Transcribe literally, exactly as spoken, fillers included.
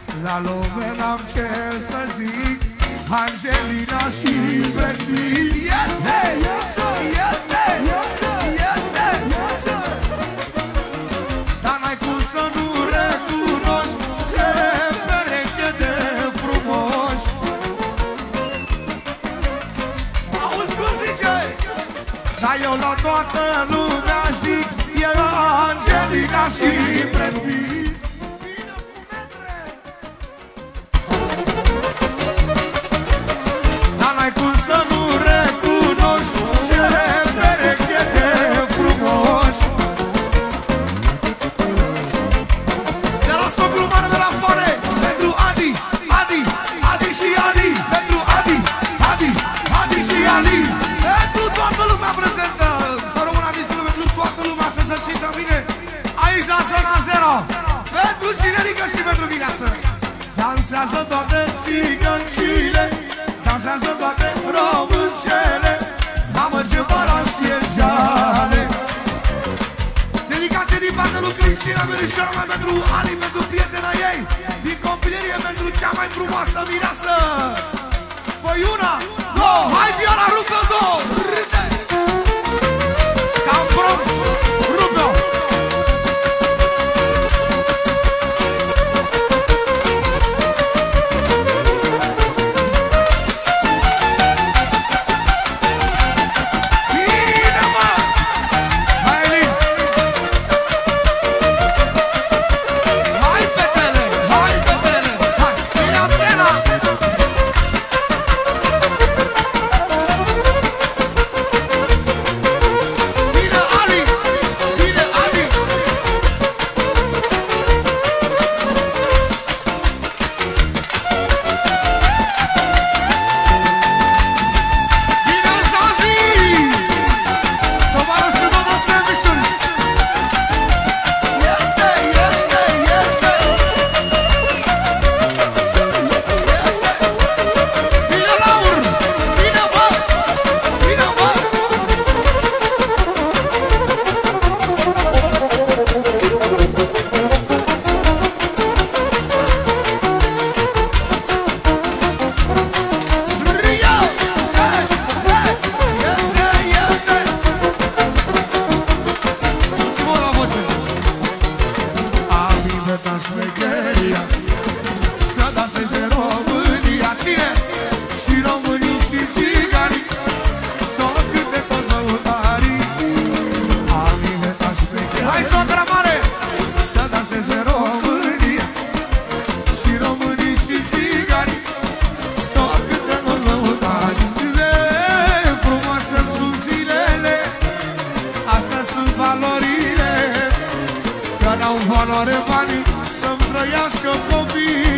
La lume n-am ce să zic, Angelina și Brad Pitt. Este, este, este, este, este, este. Dar n-ai cum să nu recunoști ce pereche de frumoși. Auzi cum zice? Dar eu la toată lumea zic, e Angelina și Brad Pitt. N-ai cum să nu recunoști ce pereche de frumoși. Te las o glumare de la fare pentru Adi, Adi, Adi și Ali. Pentru Adi, Adi, Adi și Ali. Pentru toată lumea prezentă. Să rămână Adi și pentru toată lumea să se simtă bine. Aici la zona zero. Pentru Cinerică și pentru Mineasă. Dansează toate țigăncile, dansează toate româncele. Mamă, ce balanție jale. Dedicație din partea lui Cristina Merișoara, mai pentru Ali, pentru prietena ei. Din copilărie pentru cea mai frumoasă mireasă. Păi una, două, hai Viola, rupe-o două. Râde! Cam Bronx, rupe-o. Valoare banii, să-mi trăiască copiii.